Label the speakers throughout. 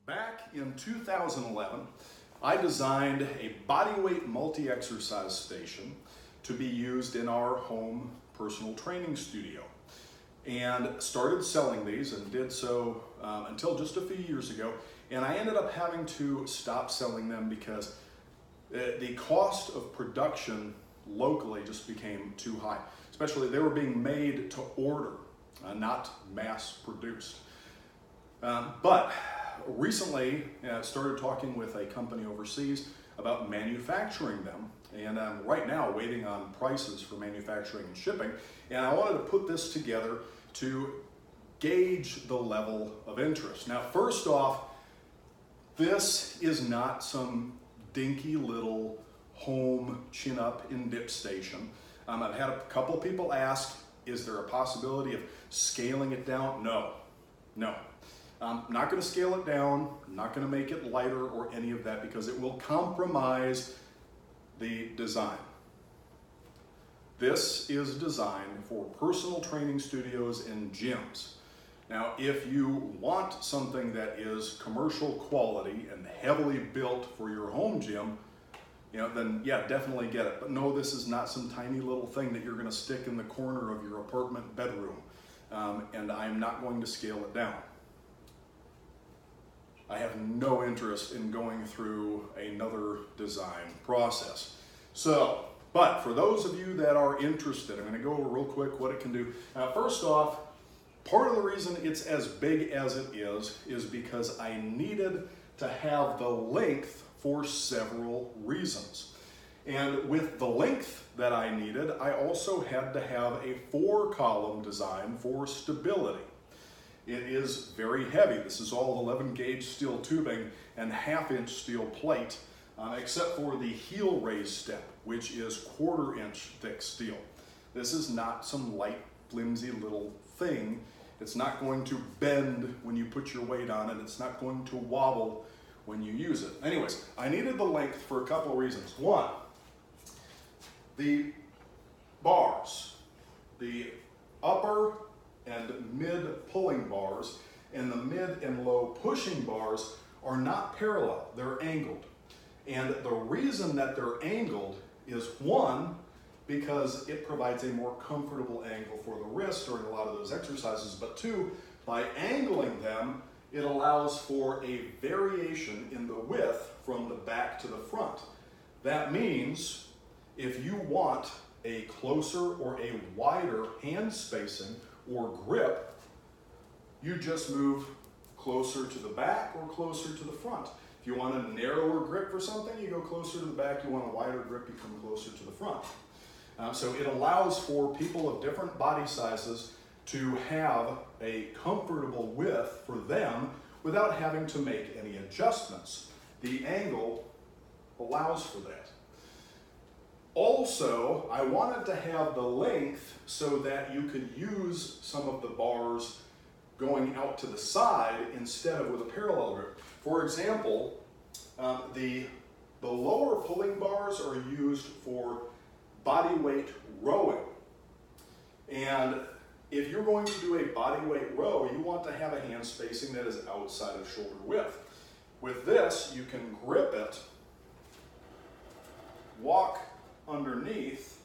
Speaker 1: Back in 2011, I designed a bodyweight multi-exercise station to be used in our home personal training studio, and started selling these and did so until just a few years ago. And I ended up having to stop selling them because the cost of production locally just became too high. Especially they were being made to order, not mass produced. But recently started talking with a company overseas about manufacturing them, and I'm right now waiting on prices for manufacturing and shipping, and I wanted to put this together to gauge the level of interest. Now, first off, this is not some dinky little home chin-up and dip station. I've had a couple people ask, is there a possibility of scaling it down? No. I'm not going to scale it down. I'm not going to make it lighter or any of that because it will compromise the design. This is designed for personal training studios and gyms. Now, if you want something that is commercial quality and heavily built for your home gym, then yeah, definitely get it. But no, this is not some tiny little thing that you're going to stick in the corner of your apartment bedroom. And I'm not going to scale it down. I have no interest in going through another design process. But for those of you that are interested, I'm going to go over real quick what it can do. Now, first off, part of the reason it's as big as it is because I needed to have the length for several reasons. And with the length that I needed, I also had to have a 4-column design for stability. It is very heavy. This is all 11 gauge steel tubing and 1/2-inch steel plate, except for the heel raise step, which is 1/4-inch thick steel. This is not some light, flimsy little thing. It's not going to bend when you put your weight on it. It's not going to wobble when you use it. Anyways, I needed the length for a couple of reasons. One, the bars, the upper and mid pulling bars and the mid and low pushing bars are not parallel, they're angled. And the reason that they're angled is, one, because it provides a more comfortable angle for the wrist during a lot of those exercises, but two, by angling them, it allows for a variation in the width from the back to the front. That means if you want a closer or a wider hand spacing or grip, you just move closer to the back or closer to the front. If you want a narrower grip for something, you go closer to the back. You want a wider grip, you come closer to the front. So it allows for people of different body sizes to have a comfortable width for them without having to make any adjustments. The angle allows for that. Also, I wanted to have the length so that you could use some of the bars going out to the side instead of with a parallel grip. For example, the lower pulling bars are used for body weight rowing. And if you're going to do a body weight row, you want to have a hand spacing that is outside of shoulder width. With this, you can grip it, walk underneath,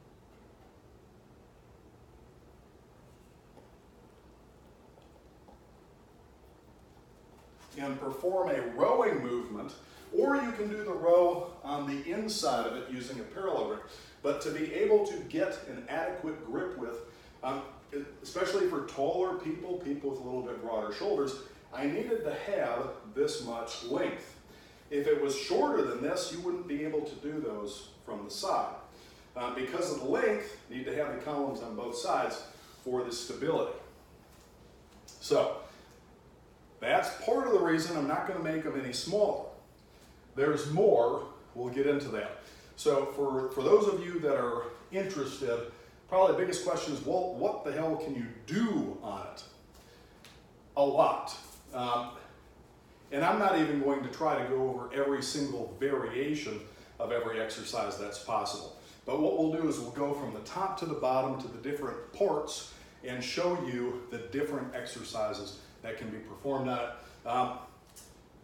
Speaker 1: and perform a rowing movement, or you can do the row on the inside of it using a parallel grip. But to be able to get an adequate grip width, especially for taller people with a little bit broader shoulders, I needed to have this much length. If it was shorter than this, you wouldn't be able to do those from the side. Because of the length, you need to have the columns on both sides for the stability. So, that's part of the reason I'm not going to make them any smaller. There's more, we'll get into that. So for those of you that are interested, probably the biggest question is, well, what the hell can you do on it? A lot. And I'm not even going to try to go over every single variation of every exercise that's possible. But what we'll do is we'll go from the top to the bottom to the different parts and show you the different exercises that can be performed on it.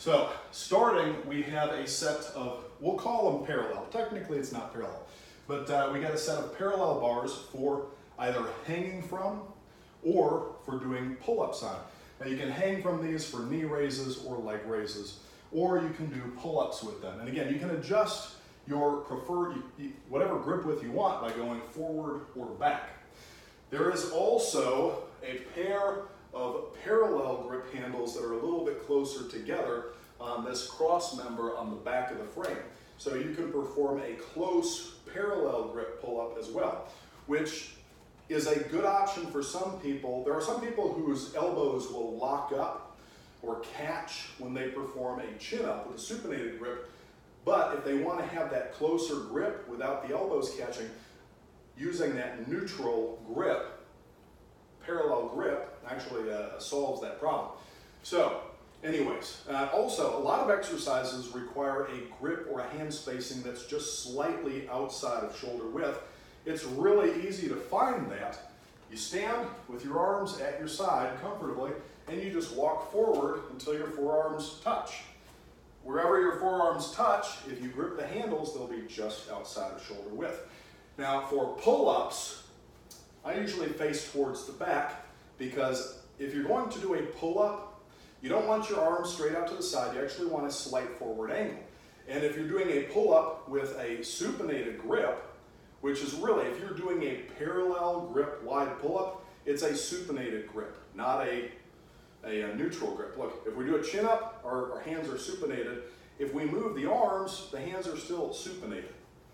Speaker 1: So starting, we have a set of, we'll call them parallel. Technically it's not parallel, but we got a set of parallel bars for either hanging from or for doing pull-ups on. Now you can hang from these for knee raises or leg raises, or you can do pull-ups with them. And again, you can adjust your preferred, whatever grip width you want by going forward or back. There is also a pair of parallel grip handles that are a little bit closer together on this cross member on the back of the frame. So you can perform a close parallel grip pull-up as well, which is a good option for some people. There are some people whose elbows will lock up or catch when they perform a chin-up with a supinated grip, but if they want to have that closer grip without the elbows catching, using that neutral grip, parallel grip, actually solves that problem. So anyways, also a lot of exercises require a grip or a hand spacing that's just slightly outside of shoulder width. It's really easy to find that. You stand with your arms at your side comfortably, and you just walk forward until your forearms touch. Wherever your forearms touch, if you grip the handles, they'll be just outside of shoulder width. Now for pull-ups, I usually face towards the back, because if you're going to do a pull-up, you don't want your arms straight out to the side, you actually want a slight forward angle. And if you're doing a pull-up with a supinated grip, which is really, if you're doing a parallel grip wide pull-up, it's a supinated grip, not a neutral grip. Look, if we do a chin-up, our hands are supinated. If we move the arms, the hands are still supinated.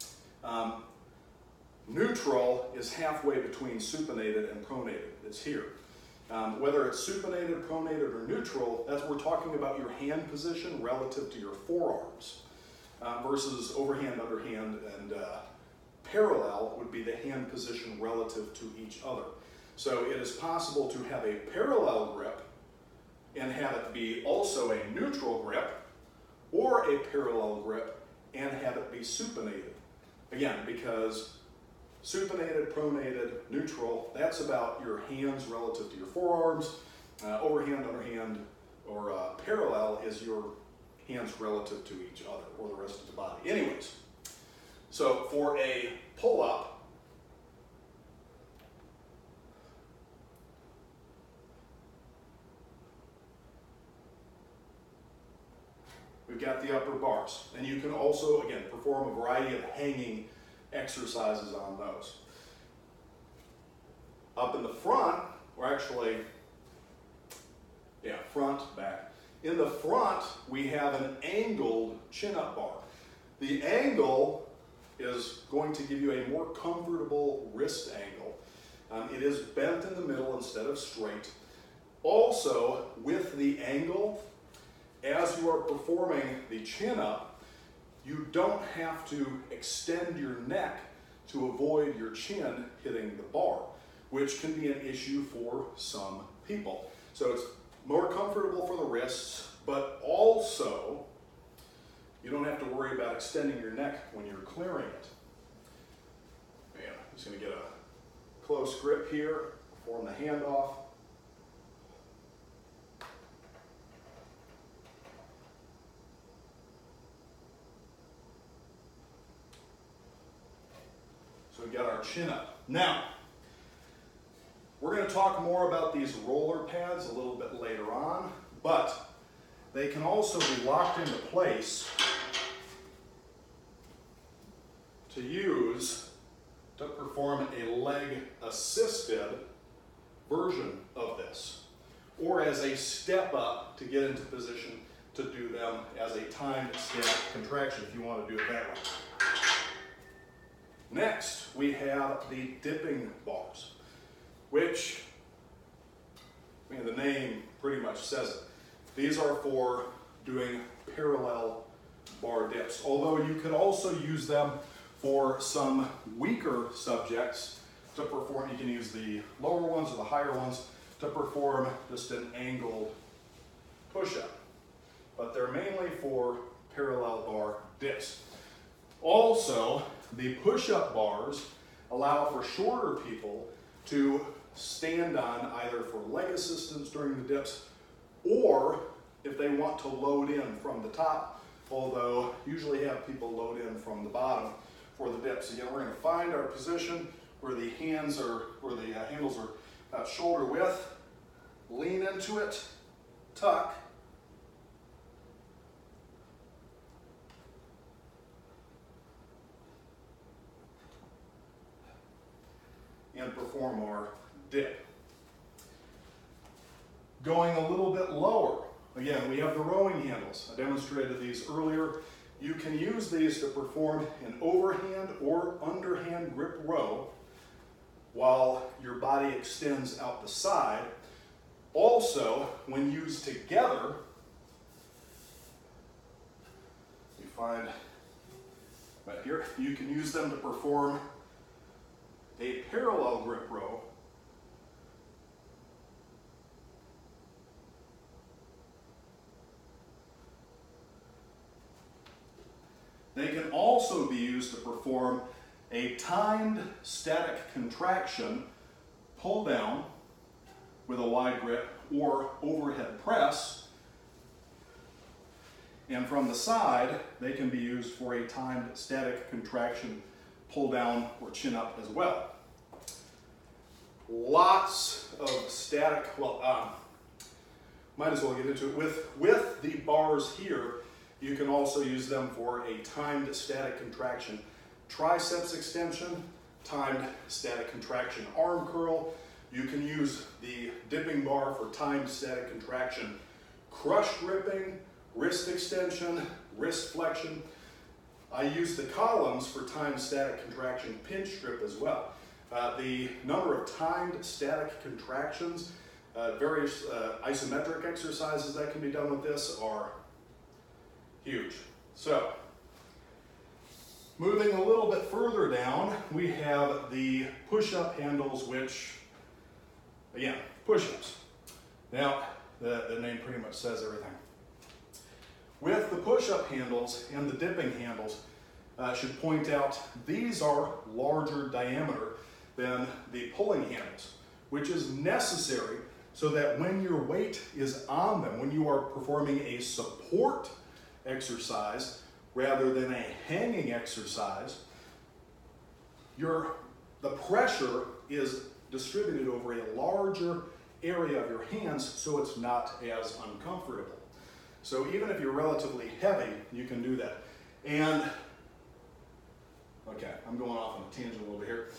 Speaker 1: Neutral is halfway between supinated and pronated. It's here. Whether it's supinated, pronated, or neutral, that's we're talking about your hand position relative to your forearms versus overhand, underhand, and parallel would be the hand position relative to each other. So it is possible to have a parallel grip and have it be also a neutral grip, or a parallel grip and have it be supinated. Again, because supinated, pronated, neutral, that's about your hands relative to your forearms. Overhand, underhand, or parallel is your hands relative to each other, or the rest of the body. Anyways, so for a pull-up, we've got the upper bars. And you can also, again, perform a variety of hanging exercises on those. Up in the front, or actually, front, back. In the front, we have an angled chin-up bar. The angle is going to give you a more comfortable wrist angle. It is bent in the middle instead of straight. Also, with the angle, as you are performing the chin-up, you don't have to extend your neck to avoid your chin hitting the bar, which can be an issue for some people. So it's more comfortable for the wrists, but also you don't have to worry about extending your neck when you're clearing it. And I'm just going to get a close grip here, perform the handoff. So we've got our chin up. Now, we're going to talk more about these roller pads a little bit later on, but they can also be locked into place to use to perform a leg assisted version of this, or as a step up to get into position to do them as a timed step contraction if you want to do it that way. Next, we have the dipping bars, which, the name pretty much says it. These are for doing parallel bar dips, although you could also use them for some weaker subjects to perform. You can use the lower ones or the higher ones to perform just an angled push-up, but they're mainly for parallel bar dips. Also, the push-up bars allow for shorter people to stand on either for leg assistance during the dips or if they want to load in from the top, although usually have people load in from the bottom for the dips. Again, we're going to find our position where the handles are about shoulder width, lean into it, tuck, and perform our dip. Going a little bit lower, again, we have the rowing handles. I demonstrated these earlier. You can use these to perform an overhand or underhand grip row while your body extends out the side. Also, when used together, you find right here, you can use them to perform a parallel grip row. They can also be used to perform a timed static contraction, pull down with a wide grip, or overhead press. And from the side, they can be used for a timed static contraction, pull down, or chin up as well. Lots of static, might as well get into it. With the bars here, you can also use them for a timed static contraction triceps extension, timed static contraction arm curl. You can use the dipping bar for timed static contraction crush gripping, wrist extension, wrist flexion. I use the columns for timed static contraction pinch grip as well. The number of timed static contractions, various isometric exercises that can be done with this are huge. So, moving a little bit further down, we have the push-up handles, which, again, push-ups. Now, the name pretty much says everything. With the push-up handles and the dipping handles, I should point out these are larger diameter than the pulling handles, which is necessary so that when your weight is on them, when you are performing a support exercise rather than a hanging exercise, the pressure is distributed over a larger area of your hands, so it's not as uncomfortable. So even if you're relatively heavy, you can do that. And, okay, I'm going off on a tangent a little bit here.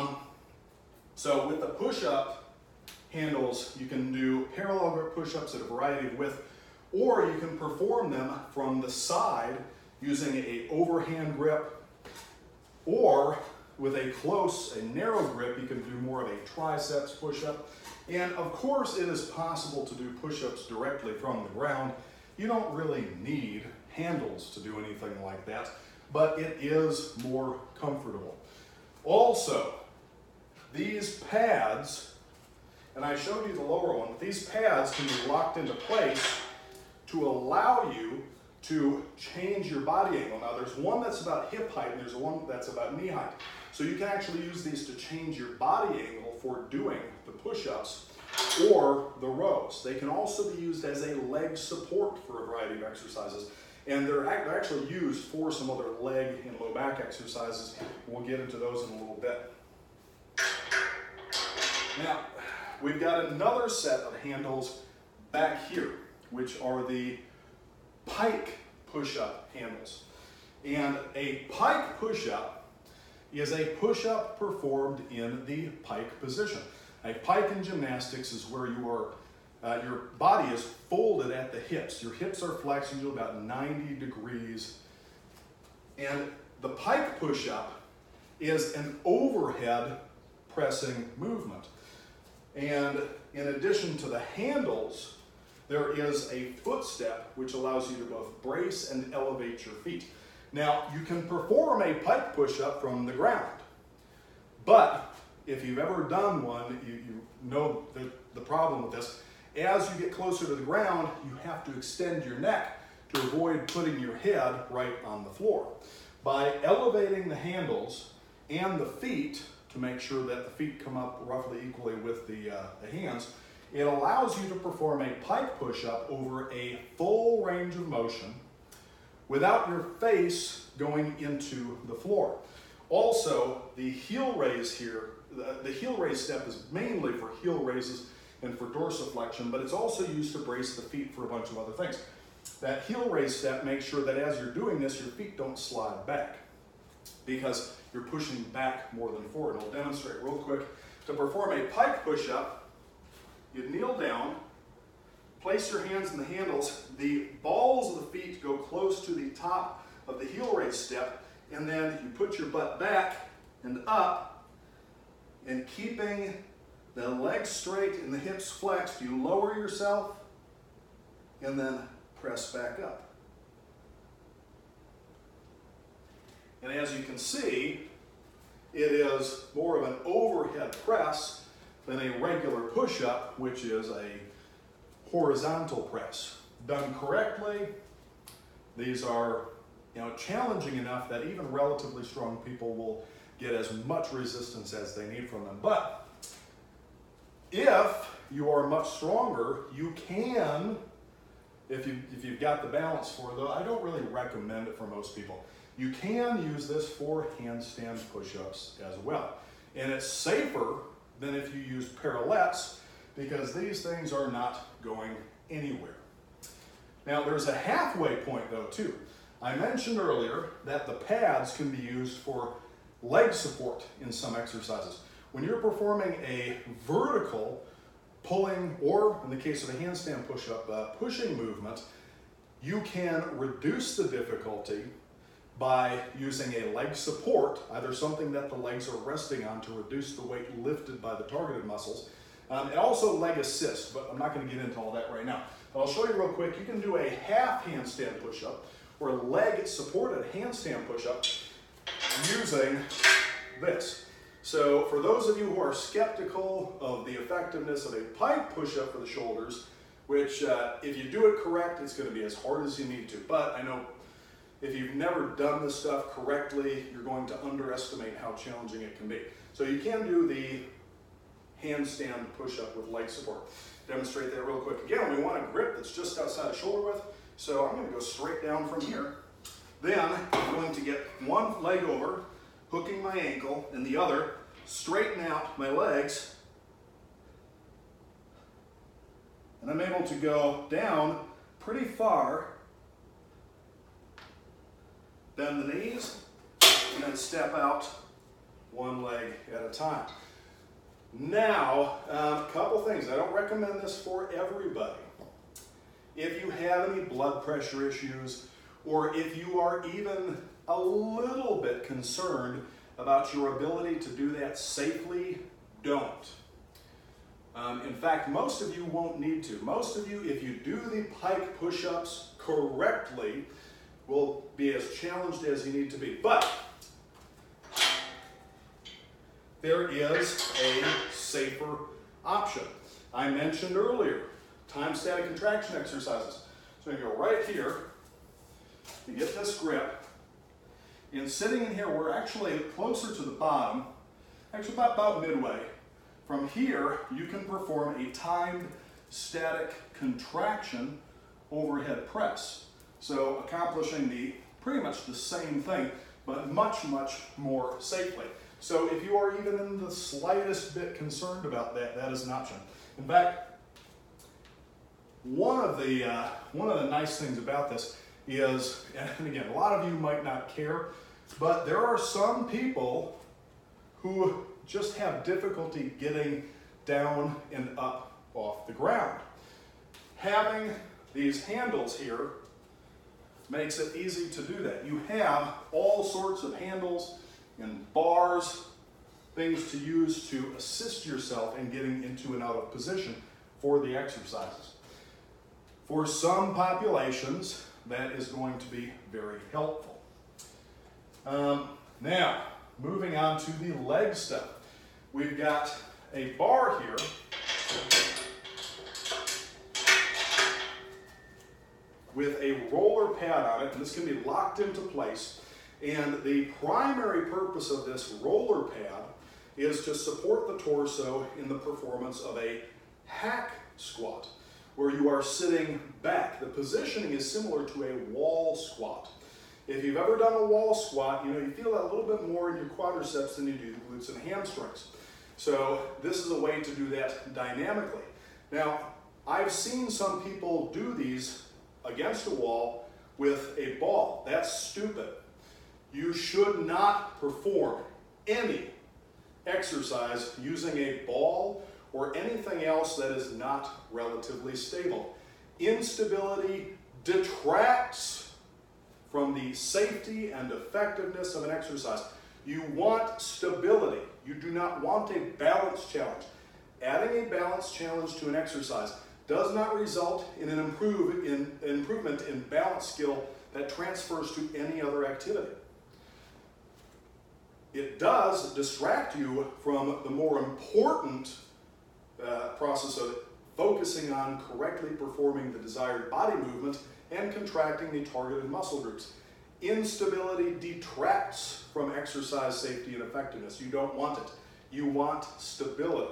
Speaker 1: So with the push-up handles, you can do parallel grip push-ups at a variety of width, or you can perform them from the side using a overhand grip, or with a narrow grip, you can do more of a triceps push-up. And of course, it is possible to do push-ups directly from the ground. You don't really need handles to do anything like that, but it is more comfortable. Also, these pads, and I showed you the lower one, but these pads can be locked into place to allow you to change your body angle. Now there's one that's about hip height and there's one that's about knee height. So you can actually use these to change your body angle for doing the push-ups or the rows. They can also be used as a leg support for a variety of exercises. And they're actually used for some other leg and low back exercises. We'll get into those in a little bit. Now, we've got another set of handles back here, which are the pike push-up handles. And a pike push-up is a push-up performed in the pike position. A pike in gymnastics is where your body is folded at the hips. Your hips are flexed usually about 90 degrees. And the pike push-up is an overhead pressing movement. And in addition to the handles, there is a footstep which allows you to both brace and elevate your feet. Now, you can perform a pike push-up from the ground, but if you've ever done one, you know the problem with this. As you get closer to the ground, you have to extend your neck to avoid putting your head right on the floor. By elevating the handles and the feet to make sure that the feet come up roughly equally with the hands, It allows you to perform a pike push-up over a full range of motion without your face going into the floor. Also, the heel raise here, the heel raise step is mainly for heel raises and for dorsiflexion, but it's also used to brace the feet for a bunch of other things. That heel raise step makes sure that as you're doing this, your feet don't slide back because you're pushing back more than forward. I'll demonstrate real quick. To perform a pike push-up, you kneel down, place your hands in the handles, the balls of the feet go close to the top of the heel raise step, and then you put your butt back and up, and keeping the legs straight and the hips flexed, you lower yourself and then press back up. And as you can see, it is more of an overhead press than a regular push-up, which is a horizontal press. Done correctly, these are challenging enough that even relatively strong people will get as much resistance as they need from them. But if you are much stronger, you can, if you've got the balance for it, though I don't really recommend it for most people, you can use this for handstand push-ups as well. And it's safer than if you use parallettes because these things are not going anywhere. Now there's a halfway point though too. I mentioned earlier that the pads can be used for leg support in some exercises. When you're performing a vertical pulling, or in the case of a handstand push-up, pushing movement, you can reduce the difficulty by using a leg support, either something that the legs are resting on to reduce the weight lifted by the targeted muscles, and also leg assist, but I'm not going to get into all that right now. But I'll show you real quick. You can do a half handstand push-up or a leg supported handstand push-up using this. So for those of you who are skeptical of the effectiveness of a pike push-up for the shoulders, which if you do it correct, it's going to be as hard as you need to. But I know if you've never done this stuff correctly, you're going to underestimate how challenging it can be. So you can do the handstand push-up with leg support. Demonstrate that real quick. Again, we want a grip that's just outside of shoulder width. So I'm going to go straight down from here. Then I'm going to get one leg over, hooking my ankle, and the other, straighten out my legs, and I'm able to go down pretty far, bend the knees, and then step out one leg at a time. Now, a couple things. I don't recommend this for everybody. If you have any blood pressure issues, or if you are even a little bit concerned about your ability to do that safely, don't. In fact, most of you won't need to. Most of you, if you do the pike push-ups correctly, will be as challenged as you need to be. But there is a safer option. I mentioned earlier, time static contraction exercises. So you go right here, you get this grip, and sitting in here, we're actually closer to the bottom, actually about midway. From here, you can perform a timed static contraction overhead press. So accomplishing pretty much the same thing, but much, much more safely. So if you are even in the slightest bit concerned about that, that is an option. In fact, one of the nice things about this is, and again, a lot of you might not care, but there are some people who just have difficulty getting down and up off the ground. Having these handles here makes it easy to do that. You have all sorts of handles and bars, things to use to assist yourself in getting into and out of position for the exercises. For some populations, that is going to be very helpful. Now, moving on to the leg stuff. We've got a bar here with a roller pad on it, and this can be locked into place. And the primary purpose of this roller pad is to support the torso in the performance of a hack squat, where you are sitting back. The positioning is similar to a wall squat. If you've ever done a wall squat, you feel that a little bit more in your quadriceps than you do the glutes and hamstrings. So this is a way to do that dynamically. Now, I've seen some people do these against a wall with a ball. That's stupid. You should not perform any exercise using a ball or anything else that is not relatively stable. Instability detracts from the safety and effectiveness of an exercise. You want stability. You do not want a balance challenge. Adding a balance challenge to an exercise does not result in an improvement in balance skill that transfers to any other activity. It does distract you from the more important process of focusing on correctly performing the desired body movement and contracting the targeted muscle groups. Instability detracts from exercise safety and effectiveness. You don't want it. You want stability.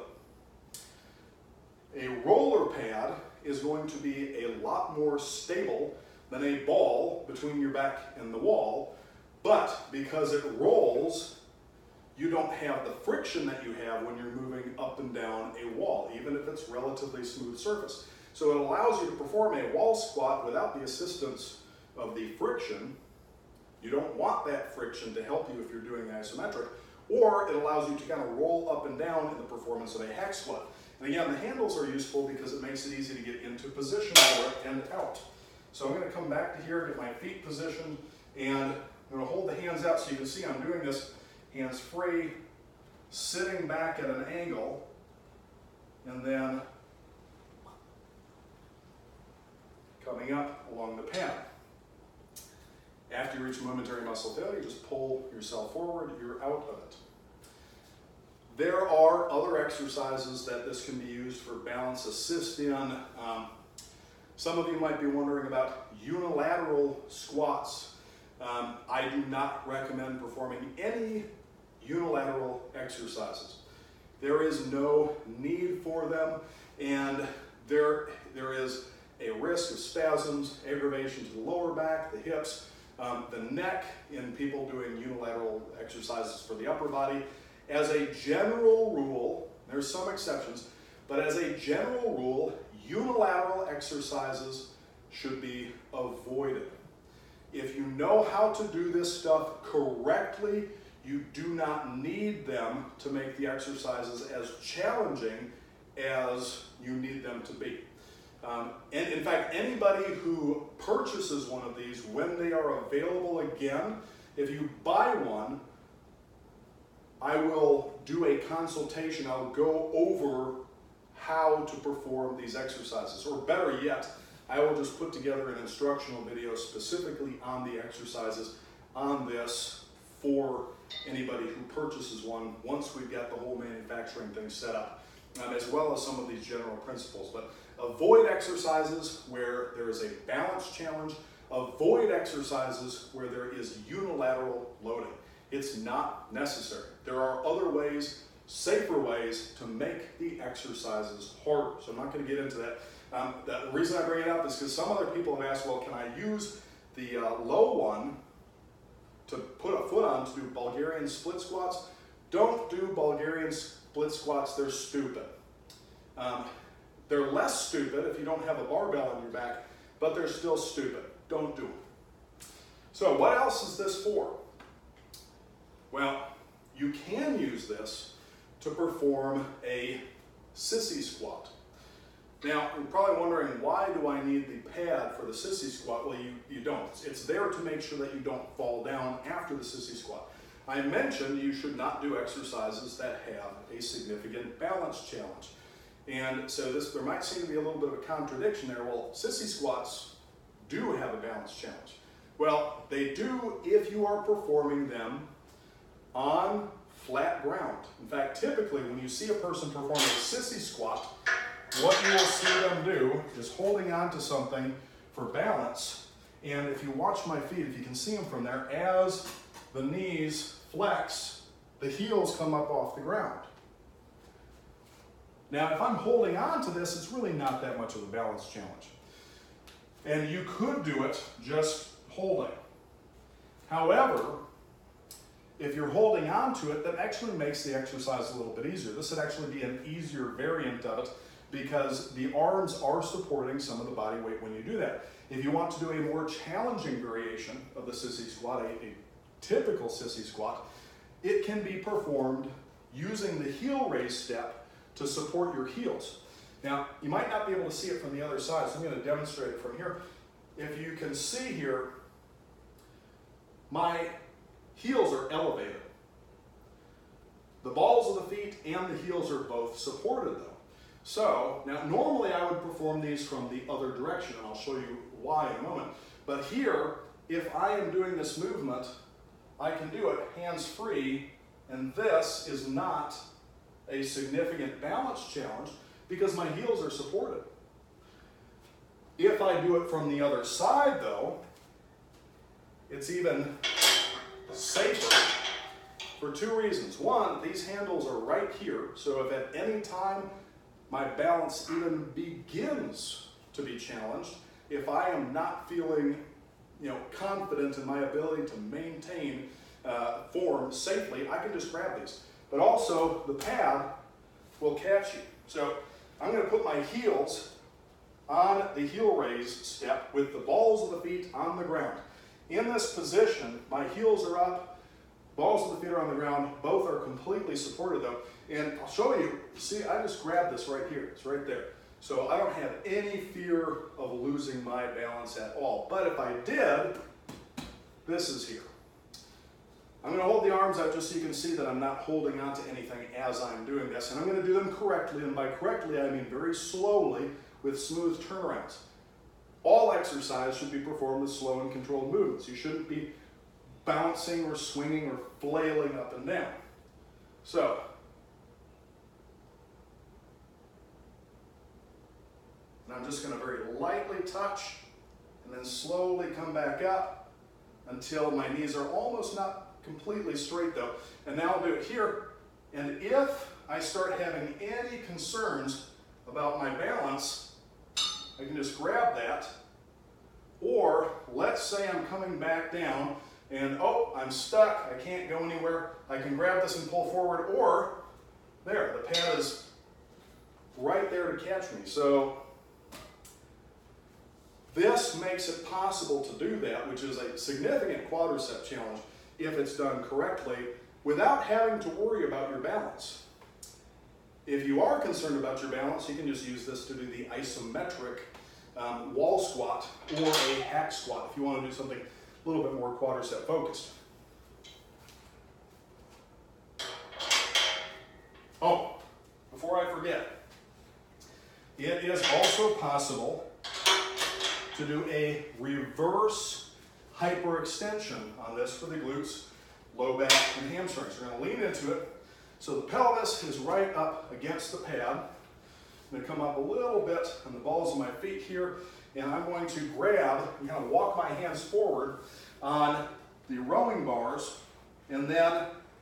Speaker 1: A roller pad is going to be a lot more stable than a ball between your back and the wall, but because it rolls, you don't have the friction that you have when you're moving up and down a wall, even if it's relatively smooth surface. So it allows you to perform a wall squat without the assistance of the friction. You don't want that friction to help you if you're doing isometric, or it allows you to kind of roll up and down in the performance of a hack squat. And again, the handles are useful because it makes it easy to get into position for it and out. So I'm going to come back to here, get my feet positioned, and I'm going to hold the hands out so you can see I'm doing this hands free, sitting back at an angle, and then coming up along the pad. After you reach momentary muscle failure, just pull yourself forward, you're out of it. There are other exercises that this can be used for balance assist in. Some of you might be wondering about unilateral squats. I do not recommend performing any unilateral exercises. There is no need for them, and there is a risk of spasms, aggravation to the lower back, the hips, the neck in people doing unilateral exercises for the upper body. As a general rule, there's some exceptions, but as a general rule, unilateral exercises should be avoided. If you know how to do this stuff correctly, you do not need them to make the exercises as challenging as you need them to be. And in fact, anybody who purchases one of these, when they are available again, if you buy one, I will do a consultation. I'll go over how to perform these exercises, or better yet, I will just put together an instructional video specifically on the exercises on this for anybody who purchases one once we've got the whole manufacturing thing set up, as well as some of these general principles. But avoid exercises where there is a balance challenge. Avoid exercises where there is unilateral loading. It's not necessary. There are other ways, safer ways to make the exercises harder. So I'm not going to get into that. The reason I bring it up is because some other people have asked, well, can I use the low one to put a foot on to do Bulgarian split squats? Don't do Bulgarian split squats. They're stupid. They're less stupid if you don't have a barbell on your back, but they're still stupid. Don't do them. So what else is this for? Well, you can use this to perform a sissy squat. Now, you're probably wondering, why do I need the pad for the sissy squat? Well, you don't. It's there to make sure that you don't fall down after the sissy squat. I mentioned you should not do exercises that have a significant balance challenge. And so there might seem to be a little bit of a contradiction there. Well, sissy squats do have a balance challenge. Well, they do if you are performing them on flat ground. In fact, typically when you see a person perform a sissy squat, what you will see them do is holding on to something for balance. And if you watch my feet, if you can see them from there, as the knees flex, the heels come up off the ground. Now, if I'm holding on to this, it's really not that much of a balance challenge. And you could do it just holding. However, if you're holding on to it, that actually makes the exercise a little bit easier. This would actually be an easier variant of it because the arms are supporting some of the body weight when you do that. If you want to do a more challenging variation of the sissy squat, a typical sissy squat, it can be performed using the heel raise step to support your heels. Now, you might not be able to see it from the other side, so I'm going to demonstrate it from here. If you can see here, my heels are elevated. The balls of the feet and the heels are both supported though. So, now normally I would perform these from the other direction, and I'll show you why in a moment. But here, if I am doing this movement, I can do it hands-free, and this is not a significant balance challenge because my heels are supported. If I do it from the other side though, it's even safer for two reasons. One, these handles are right here, so if at any time my balance even begins to be challenged, if I am not feeling confident in my ability to maintain form safely, I can just grab these. But also, the pad will catch you. So I'm going to put my heels on the heel raise step with the balls of the feet on the ground. In this position, my heels are up, balls of the feet are on the ground, both are completely supported though. And I'll show you, see, I just grabbed this right here, it's right there. So I don't have any fear of losing my balance at all. But if I did, this is here. I'm going to hold the arms out just so you can see that I'm not holding on to anything as I'm doing this. And I'm going to do them correctly, and by correctly I mean very slowly with smooth turnarounds. All exercise should be performed with slow and controlled movements. You shouldn't be bouncing or swinging or flailing up and down. So, and I'm just going to very lightly touch and then slowly come back up until my knees are almost not completely straight though. And now I'll do it here. And if I start having any concerns about my balance, I can just grab that. Or let's say I'm coming back down and I'm stuck, I can't go anywhere. I can grab this and pull forward, or there, the pad is right there to catch me. So this makes it possible to do that, which is a significant quadricep challenge if it's done correctly without having to worry about your balance. If you are concerned about your balance, you can just use this to do the isometric wall squat or a hack squat if you want to do something a little bit more quadricep focused. Oh, before I forget, it is also possible to do a reverse hyperextension on this for the glutes, low back, and hamstrings. We're going to lean into it. So the pelvis is right up against the pad. I'm going to come up a little bit on the balls of my feet here, and I'm going to grab and kind of walk my hands forward on the rowing bars, and then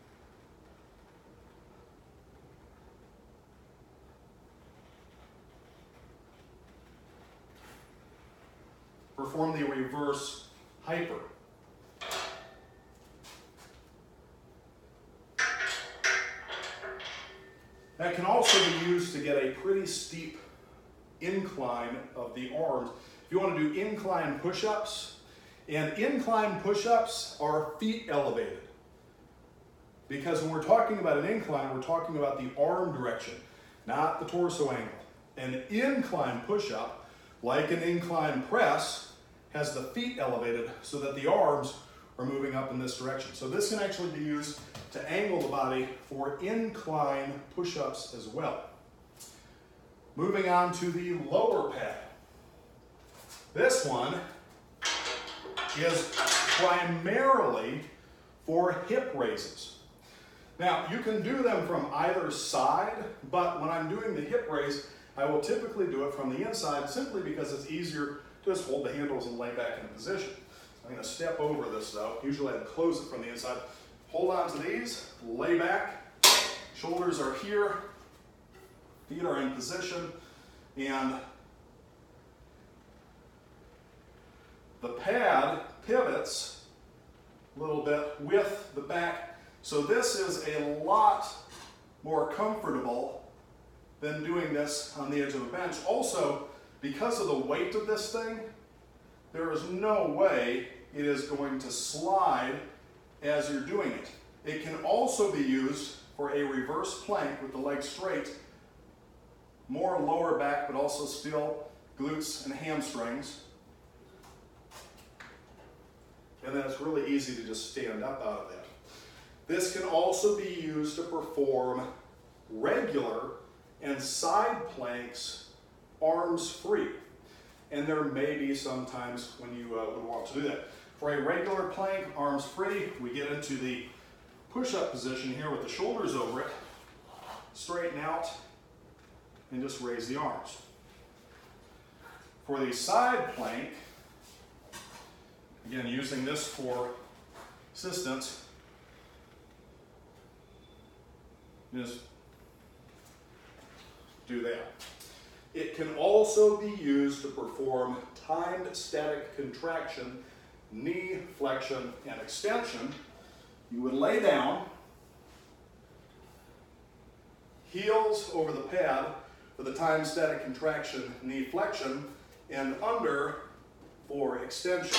Speaker 1: perform the reverse hyper. That can also be used to get a pretty steep incline of the arms. If you want to do incline push-ups, and incline push-ups are feet elevated. Because when we're talking about an incline, we're talking about the arm direction, not the torso angle. An incline push-up, like an incline press, has the feet elevated so that the arms are moving up in this direction. So this can actually be used to angle the body for incline push-ups as well. Moving on to the lower pad. This one is primarily for hip raises. Now, you can do them from either side, but when I'm doing the hip raise, I will typically do it from the inside simply because it's easier to just hold the handles and lay back in position. I'm going to step over this though. Usually I close it from the inside. Hold on to these, lay back, shoulders are here, Feet are in position, and the pad pivots a little bit with the back. So this is a lot more comfortable than doing this on the edge of a bench. Also, because of the weight of this thing, there is no way it is going to slide as you're doing it. It can also be used for a reverse plank with the legs straight, more lower back, but also still glutes and hamstrings. And then it's really easy to just stand up out of that. This can also be used to perform regular and side planks, arms free. And there may be some times when you would want to do that. For a regular plank, arms free, we get into the push-up position here with the shoulders over it, straighten out, and just raise the arms. For the side plank, again, using this for assistance, just do that. It can also be used to perform timed static contraction, knee flexion, and extension. You would lay down, heels over the pad for the timed static contraction, knee flexion, and under for extension.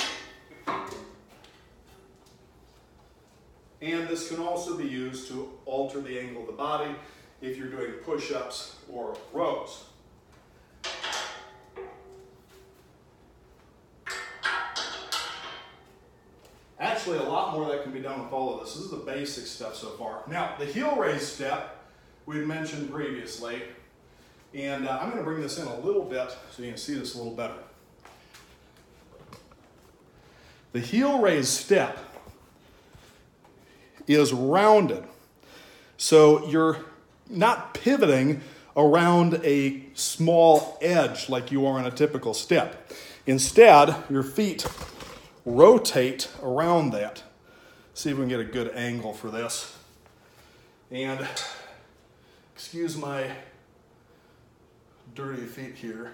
Speaker 1: And this can also be used to alter the angle of the body if you're doing push-ups or rows. Actually, a lot more that can be done with all of this. This is the basic stuff so far. Now, the heel raise step we had mentioned previously, and I'm going to bring this in a little bit so you can see this a little better. The heel raise step is rounded, so you're not pivoting around a small edge like you are on a typical step. Instead, your feet rotate around that. See if we can get a good angle for this. And excuse my dirty feet here.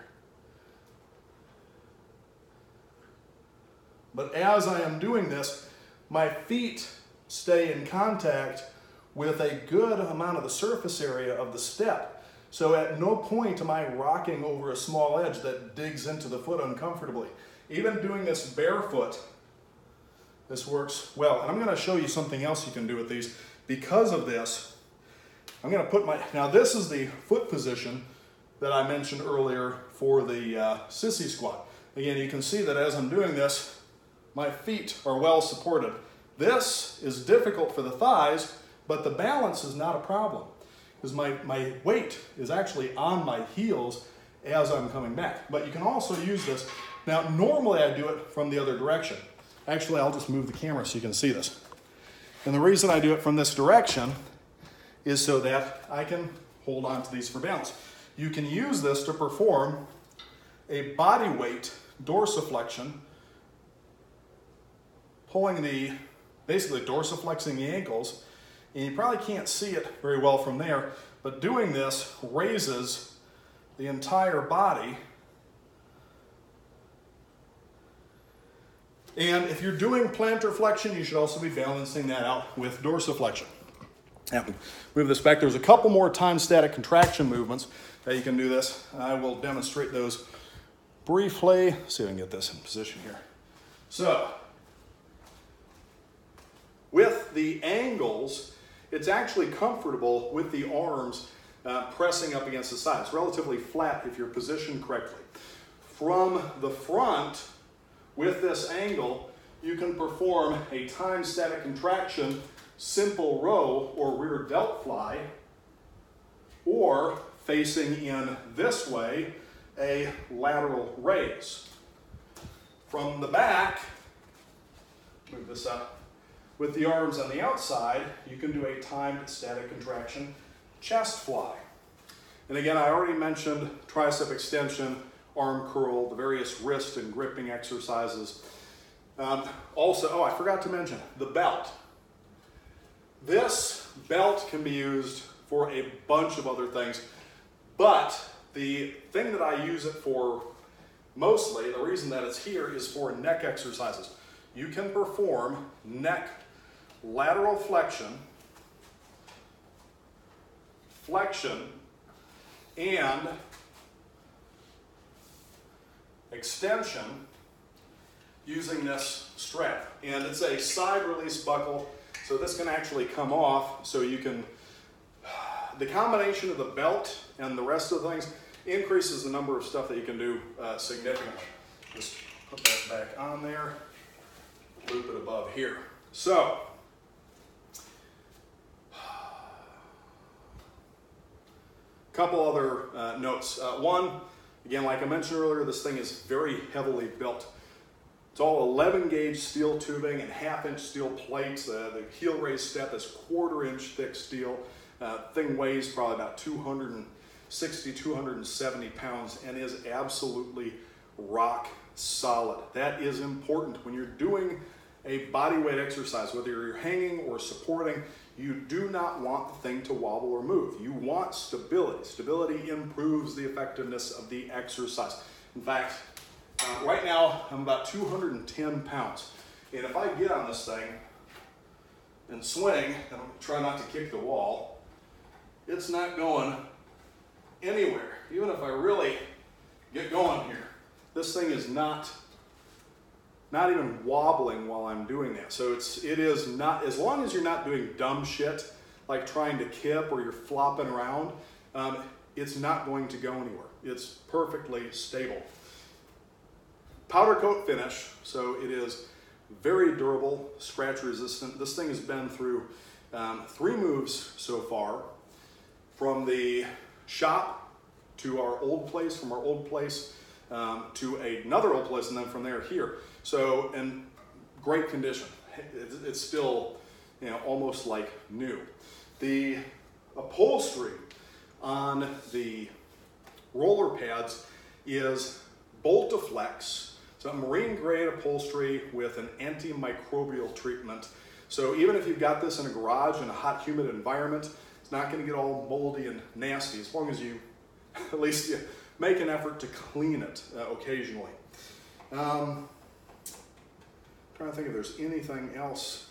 Speaker 1: But as I am doing this, my feet stay in contact with a good amount of the surface area of the step. So at no point am I rocking over a small edge that digs into the foot uncomfortably. Even doing this barefoot, this works well. And I'm going to show you something else you can do with these. Because of this, I'm going to put now this is the foot position that I mentioned earlier for the sissy squat. Again, you can see that as I'm doing this, my feet are well supported. This is difficult for the thighs, but the balance is not a problem because my weight is actually on my heels as I'm coming back. But you can also use this. Now, normally I do it from the other direction. Actually, I'll just move the camera so you can see this. And the reason I do it from this direction is so that I can hold on to these for balance. You can use this to perform a body weight dorsiflexion, pulling basically dorsiflexing the ankles, and you probably can't see it very well from there, but doing this raises the entire body. And if you're doing plantar flexion, you should also be balancing that out with dorsiflexion. Now, move this back. There's a couple more time static contraction movements that you can do this. I will demonstrate those briefly. Let's see if I can get this in position here. So, with the angles, it's actually comfortable with the arms pressing up against the side. It's relatively flat if you're positioned correctly. From the front, with this angle, you can perform a time static contraction, simple row or rear delt fly, or facing in this way, a lateral raise. From the back, move this up, with the arms on the outside, you can do a timed static contraction chest fly. And again, I already mentioned tricep extension, arm curl, the various wrist and gripping exercises. Also, I forgot to mention the belt. This belt can be used for a bunch of other things. But the thing that I use it for mostly, the reason that it's here is for neck exercises. You can perform neck lateral flexion, and extension using this strap. And it's a side release buckle, so this can actually come off, so you can, the combination of the belt and the rest of the things increases the number of stuff that you can do significantly. Just put that back on there, loop it above here. So, couple other notes. One, again, like I mentioned earlier, this thing is very heavily built. It's all 11 gauge steel tubing and 1/2 inch steel plates. The heel raise step is 1/4 inch thick steel. Thing weighs probably about 260, 270 pounds and is absolutely rock solid. That is important when you're doing a body weight exercise, whether you're hanging or supporting. You do not want the thing to wobble or move. You want stability. Stability improves the effectiveness of the exercise. In fact, right now I'm about 210 pounds. And if I get on this thing and swing, and try not to kick the wall, it's not going anywhere. Even if I really get going here, this thing is not even wobbling while I'm doing that. So it is not, as long as you're not doing dumb shit, like trying to kip or you're flopping around, it's not going to go anywhere. It's perfectly stable. Powder coat finish, so it is very durable, scratch resistant. This thing has been through 3 moves so far, from the shop to our old place, from our old place to another old place, and then from there here. So, in great condition. It's still, you know, almost like new. The upholstery on the roller pads is Boltiflex. It's a marine grade upholstery with an antimicrobial treatment. So even if you've got this in a garage in a hot, humid environment, it's not going to get all moldy and nasty, as long as you, at least you make an effort to clean it occasionally. Trying to think if there's anything else.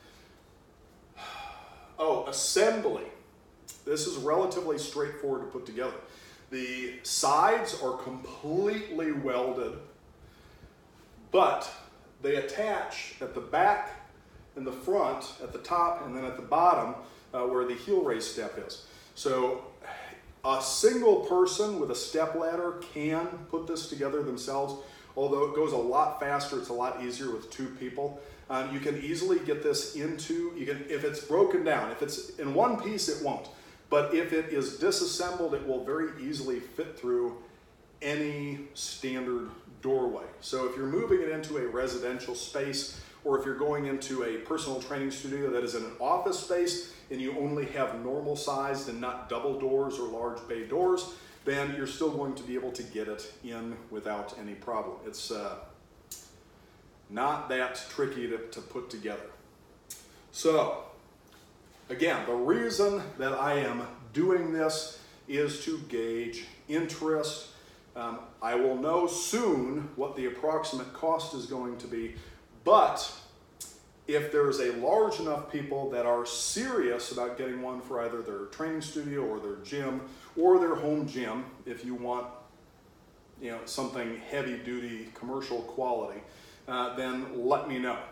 Speaker 1: Oh, assembly. This is relatively straightforward to put together. The sides are completely welded, but they attach at the back and the front, at the top and then at the bottom where the heel raise step is. So a single person with a step ladder can put this together themselves. Although it goes a lot faster, it's a lot easier with 2 people. You can easily get this into, if it's broken down, if it's in one piece, it won't. But if it is disassembled, it will very easily fit through any standard doorway. So if you're moving it into a residential space, or if you're going into a personal training studio that is in an office space, and you only have normal sized and not double doors or large bay doors, then you're still going to be able to get it in without any problem. It's not that tricky to put together. So, again, the reason that I am doing this is to gauge interest. I will know soon what the approximate cost is going to be, but if there's a large enough people that are serious about getting one for either their training studio or their gym or their home gym, if you want, you know, something heavy duty commercial quality, then let me know.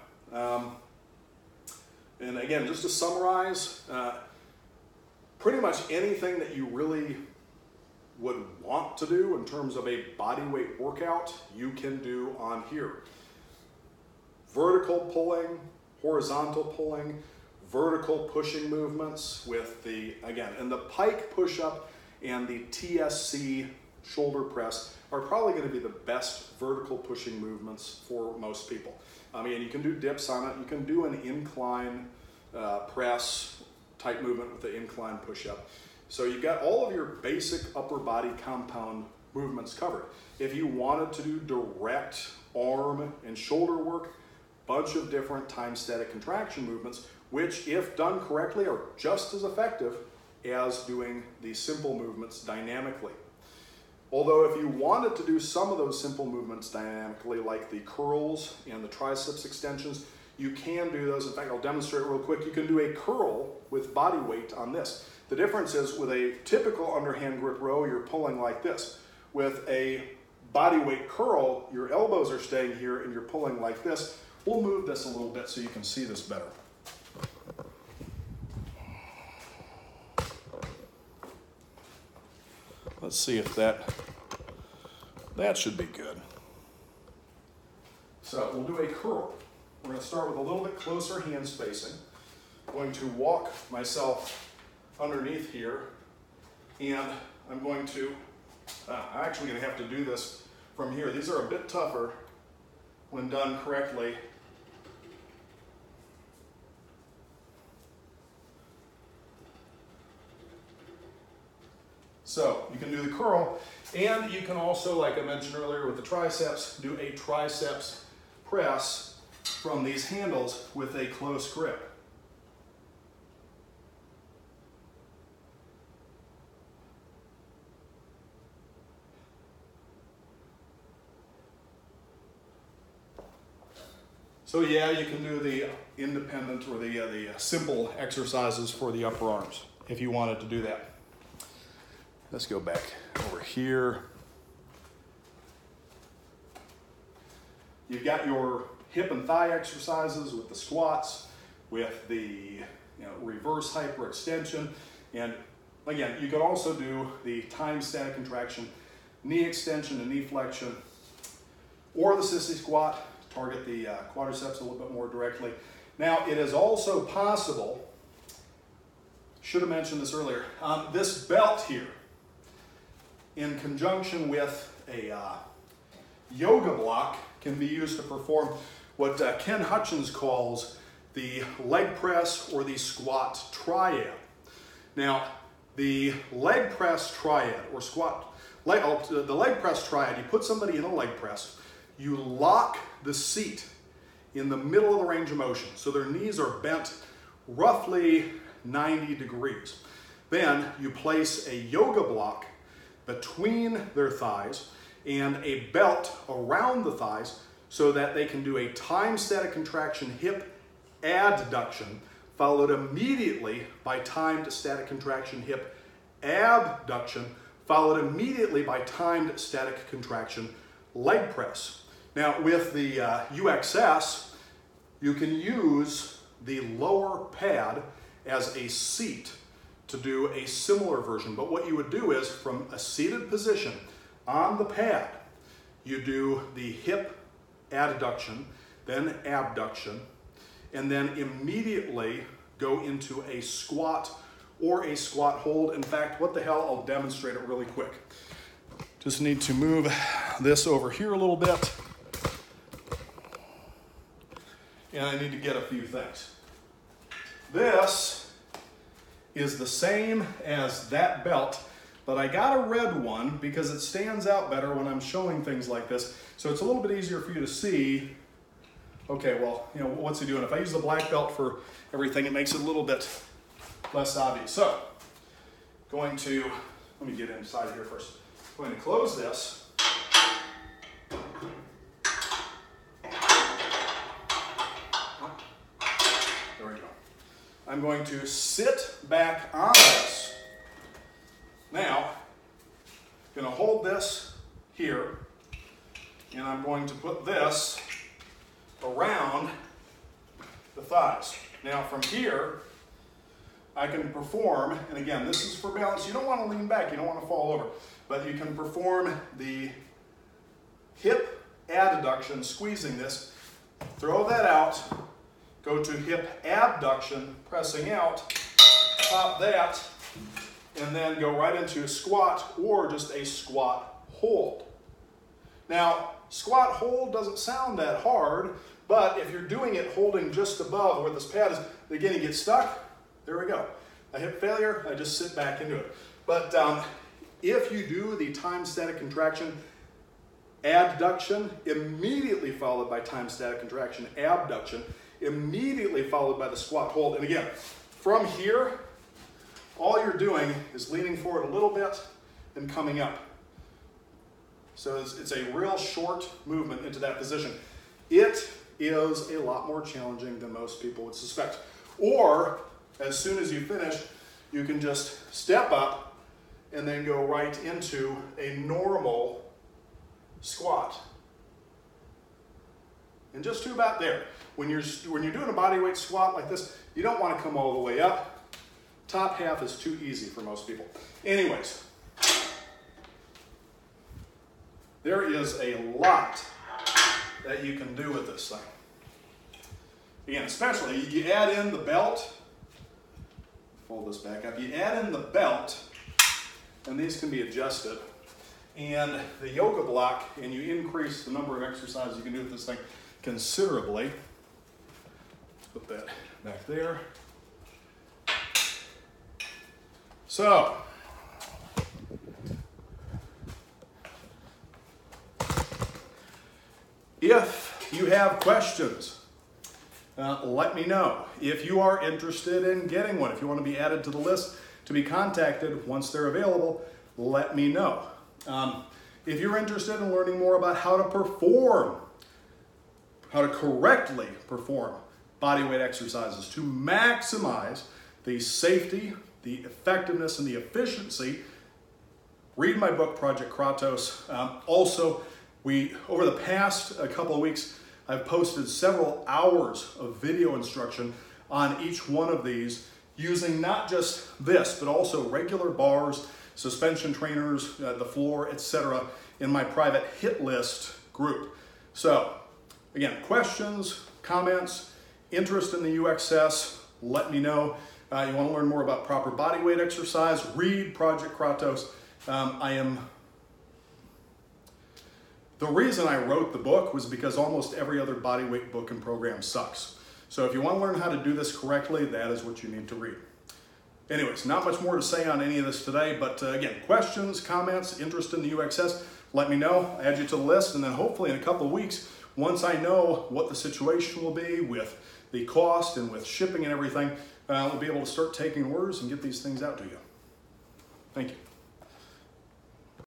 Speaker 1: And again, just to summarize, pretty much anything that you really would want to do in terms of a body weight workout, you can do on here. Vertical pulling, horizontal pulling, vertical pushing movements with the, again, and the pike push-up and the TSC shoulder press are probably going to be the best vertical pushing movements for most people. I mean, you can do dips on it. You can do an incline press type movement with the incline push-up. So you've got all of your basic upper body compound movements covered. If you wanted to do direct arm and shoulder work, bunch of different time static contraction movements, which if done correctly are just as effective as doing the simple movements dynamically. Although if you wanted to do some of those simple movements dynamically, like the curls and the triceps extensions, you can do those. In fact, I'll demonstrate real quick. You can do a curl with body weight on this. The difference is with a typical underhand grip row, you're pulling like this. With a body weight curl, your elbows are staying here and you're pulling like this. We'll move this a little bit so you can see this better. Let's see if that should be good. So we'll do a curl. We're going to start with a little bit closer hand spacing. I'm going to walk myself underneath here, and I'm going to, I'm actually going to have to do this from here. These are a bit tougher when done correctly. So you can do the curl, and you can also, like I mentioned earlier with the triceps, do a triceps press from these handles with a close grip. So yeah, you can do the independent or the simple exercises for the upper arms if you wanted to do that. Let's go back over here. You've got your hip and thigh exercises with the squats, with the reverse hyperextension, and again, you can also do the time static contraction, knee extension and knee flexion, or the sissy squat, target the quadriceps a little bit more directly. Now, it is also possible, should have mentioned this earlier, this belt here, in conjunction with a yoga block, can be used to perform what Ken Hutchins calls the leg press or the squat triad. Now, the leg press triad or squat, the leg press triad, you put somebody in a leg press, you lock the seat in the middle of the range of motion, so their knees are bent roughly 90 degrees. Then you place a yoga block between their thighs and a belt around the thighs so that they can do a time static contraction hip adduction followed immediately by timed static contraction hip abduction followed immediately by timed static contraction leg press. Now with the UXS, you can use the lower pad as a seat to do a similar version, but what you would do is from a seated position on the pad, you do the hip adduction, then abduction, and then immediately go into a squat or a squat hold. In fact, what the hell, I'll demonstrate it really quick. Just need to move this over here a little bit, and I need to get a few things. This is the same as that belt, but I got a red one because it stands out better when I'm showing things like this. So it's a little bit easier for you to see. Okay, well, what's he doing? If I use the black belt for everything, it makes it a little bit less obvious. So, let me get inside here first. I'm going to close this. There we go. I'm going to sit back on this. Now, I'm going to hold this here, and I'm going to put this around the thighs. Now from here, I can perform, and again, this is for balance. You don't want to lean back, you don't want to fall over, but you can perform the hip adduction, squeezing this, throw that out, go to hip abduction, pressing out, pop that, and then go right into a squat or just a squat hold. Now, squat hold doesn't sound that hard, but if you're doing it holding just above where this pad is, again, you get stuck, there we go. A hip failure, I just sit back into it. But if you do the time static contraction adduction, immediately followed by time static contraction abduction, immediately followed by the squat hold, and again, from here, all you're doing is leaning forward a little bit and coming up. So it's a real short movement into that position. It is a lot more challenging than most people would suspect. Or, as soon as you finish, you can just step up and then go right into a normal squat. And just to about there. When you're doing a body weight squat like this, you don't want to come all the way up. Top half is too easy for most people. Anyways, there is a lot that you can do with this thing. Again, especially you add in the belt. Fold this back up. You add in the belt, and these can be adjusted. And the yoga block, and you increase the number of exercises you can do with this thing considerably. Put that back there. So, if you have questions, let me know. If you are interested in getting one, if you want to be added to the list to be contacted once they're available, let me know. If you're interested in learning more about how to correctly perform bodyweight exercises to maximize the safety, the effectiveness, and the efficiency, read my book, Project Kratos. Also, over the past couple of weeks, I've posted several hours of video instruction on each one of these using not just this, but also regular bars, suspension trainers, the floor, etc. in my private hit list group. So, again, questions, comments, interest in the UXS, let me know. You want to learn more about proper body weight exercise, read Project Kratos. The reason I wrote the book was because almost every other bodyweight book and program sucks. So if you want to learn how to do this correctly, that is what you need to read. Anyways, not much more to say on any of this today, but again, questions, comments, interest in the UXS, let me know, add you to the list, and then hopefully in a couple of weeks, once I know what the situation will be with the cost and with shipping and everything, we'll be able to start taking orders and get these things out to you. Thank you.